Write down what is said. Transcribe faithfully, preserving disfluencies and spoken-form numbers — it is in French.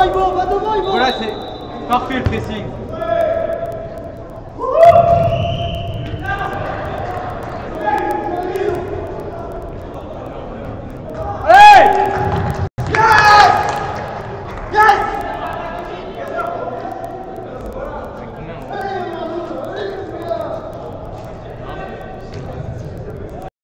devant Ivo, va devant Ivo. Voilà, c'est parfait le pressing.